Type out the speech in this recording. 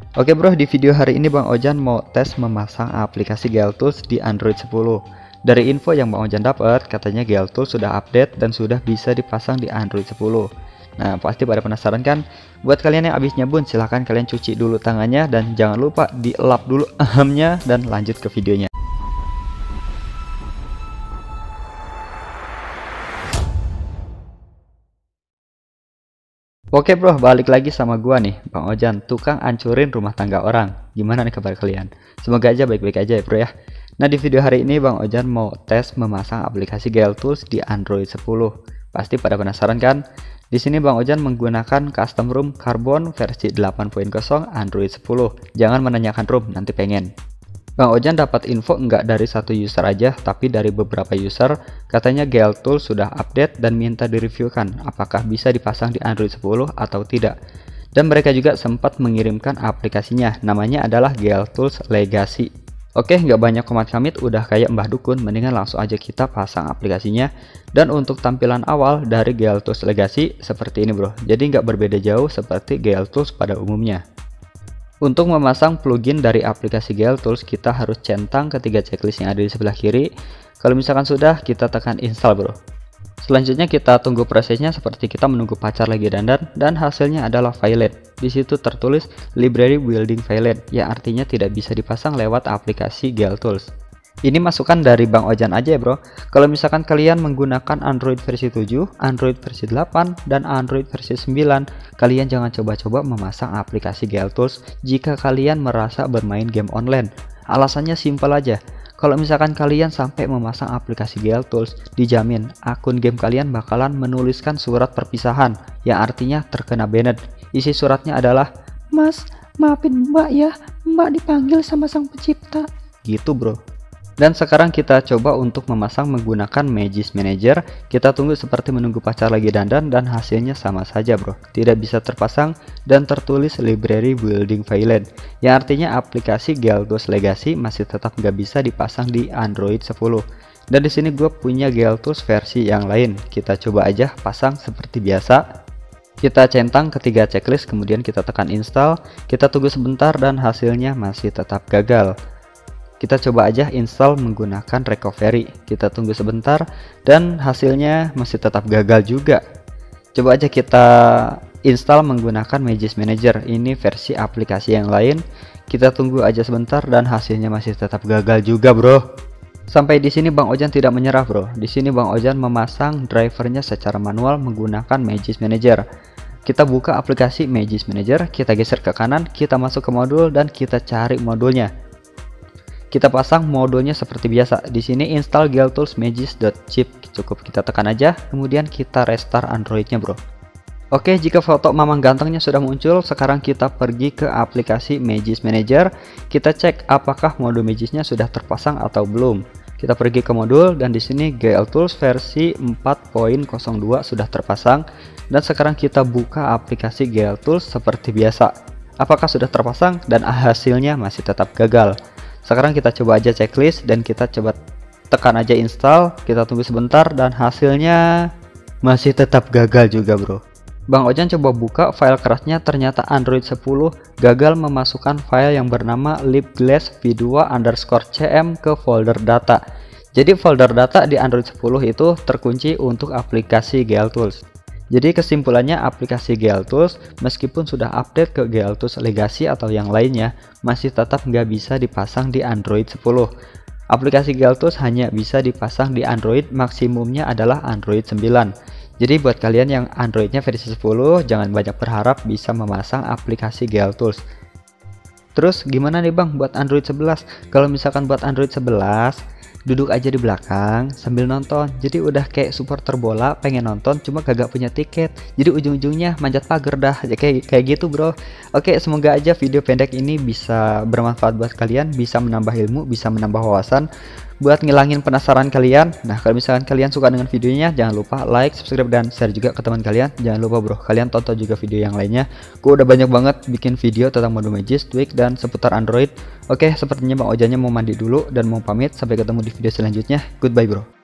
Oke bro, di video hari ini Bang Ojan mau tes memasang aplikasi GLTools di Android 10. Dari info yang Bang Ojan dapat, katanya GLTools sudah update dan sudah bisa dipasang di Android 10. Nah, pasti pada penasaran kan? Buat kalian yang habis nyebun, silahkan kalian cuci dulu tangannya dan jangan lupa dielap dulu ahamnya dan lanjut ke videonya. Oke bro, balik lagi sama gua nih, Bang Ojan, tukang ancurin rumah tangga orang. Gimana nih kabar kalian? Semoga aja baik-baik aja ya bro ya. Nah, di video hari ini Bang Ojan mau tes memasang aplikasi GLTools di Android 10. Pasti pada penasaran kan? Di sini Bang Ojan menggunakan custom ROM Carbon versi 8.0 Android 10. Jangan menanyakan ROM, nanti pengen. Bang Ojan dapat info enggak dari satu user aja, tapi dari beberapa user. Katanya GLTools sudah update dan minta direviewkan apakah bisa dipasang di Android 10 atau tidak. Dan mereka juga sempat mengirimkan aplikasinya, namanya adalah GLTools Legacy. Oke, nggak banyak komat kamit, udah kayak Mbah Dukun, mendingan langsung aja kita pasang aplikasinya. Dan untuk tampilan awal dari GLTools Legacy seperti ini bro, jadi nggak berbeda jauh seperti GLTools pada umumnya. Untuk memasang plugin dari aplikasi GLTools, kita harus centang ketiga checklist yang ada di sebelah kiri. Kalau misalkan sudah, kita tekan install bro. Selanjutnya kita tunggu prosesnya seperti kita menunggu pacar lagi dandan, dan hasilnya adalah Violet. Di situ tertulis Library Building Violet, yang artinya tidak bisa dipasang lewat aplikasi GLTools. Ini masukan dari Bang Ojan aja ya bro. Kalau misalkan kalian menggunakan Android versi 7, Android versi 8, dan Android versi 9, kalian jangan coba-coba memasang aplikasi GLTools jika kalian merasa bermain game online. Alasannya simpel aja. Kalau misalkan kalian sampai memasang aplikasi GLTools, dijamin akun game kalian bakalan menuliskan surat perpisahan, yang artinya terkena banned. Isi suratnya adalah, "Mas, maafin Mbak ya, Mbak dipanggil sama sang pencipta." Gitu bro. Dan sekarang kita coba untuk memasang menggunakan Magisk Manager. Kita tunggu seperti menunggu pacar lagi dandan, dan hasilnya sama saja bro. Tidak bisa terpasang dan tertulis Library Building Violet, yang artinya aplikasi GLTools Legacy masih tetap nggak bisa dipasang di Android 10. Dan di sini gue punya GLTools versi yang lain. Kita coba aja pasang seperti biasa. Kita centang ketiga checklist, kemudian kita tekan install. Kita tunggu sebentar dan hasilnya masih tetap gagal. Kita coba aja install menggunakan recovery. Kita tunggu sebentar dan hasilnya masih tetap gagal juga. Coba aja kita install menggunakan Magisk Manager. Ini versi aplikasi yang lain. Kita tunggu aja sebentar dan hasilnya masih tetap gagal juga bro. Sampai di sini Bang Ojan tidak menyerah bro. Di sini Bang Ojan memasang drivernya secara manual menggunakan Magisk Manager. Kita buka aplikasi Magisk Manager, kita geser ke kanan, kita masuk ke modul dan kita cari modulnya. Kita pasang modulnya seperti biasa. Di sini install GLTools magisk.zip. Cukup kita tekan aja, kemudian kita restart Androidnya bro. Oke, jika foto mamang gantengnya sudah muncul, sekarang kita pergi ke aplikasi Magisk Manager. Kita cek apakah modul Magisknya sudah terpasang atau belum. Kita pergi ke modul dan di sini GLTools versi 4.02 sudah terpasang. Dan sekarang kita buka aplikasi GLTools seperti biasa. Apakah sudah terpasang? Dan hasilnya masih tetap gagal. Sekarang kita coba aja checklist dan kita coba tekan aja install. Kita tunggu sebentar dan hasilnya masih tetap gagal juga bro. Bang Ojan coba buka file kerasnya, ternyata Android 10 gagal memasukkan file yang bernama libglass v2_cm ke folder data. Jadi folder data di Android 10 itu terkunci untuk aplikasi GLTools. Jadi kesimpulannya, aplikasi GLTools meskipun sudah update ke GLTools Legacy atau yang lainnya, masih tetap nggak bisa dipasang di Android 10. Aplikasi GLTools hanya bisa dipasang di Android, maksimumnya adalah Android 9. Jadi buat kalian yang Androidnya versi 10, jangan banyak berharap bisa memasang aplikasi GLTools. Terus gimana nih bang buat Android 11? Kalau misalkan buat Android 11, duduk aja di belakang sambil nonton. Jadi udah kayak supporter bola pengen nonton cuma kagak punya tiket. Jadi ujung-ujungnya manjat pagar dah. Ya, kayak gitu bro. Oke, semoga aja video pendek ini bisa bermanfaat buat kalian, bisa menambah ilmu, bisa menambah wawasan, buat ngilangin penasaran kalian. Nah, kalau misalkan kalian suka dengan videonya, jangan lupa like, subscribe, dan share juga ke teman kalian. Jangan lupa bro, kalian tonton juga video yang lainnya. Gue udah banyak banget bikin video tentang modul Magisk, Tweak, dan seputar Android. Oke, sepertinya Bang Ojannya mau mandi dulu dan mau pamit. Sampai ketemu di video selanjutnya. Goodbye bro.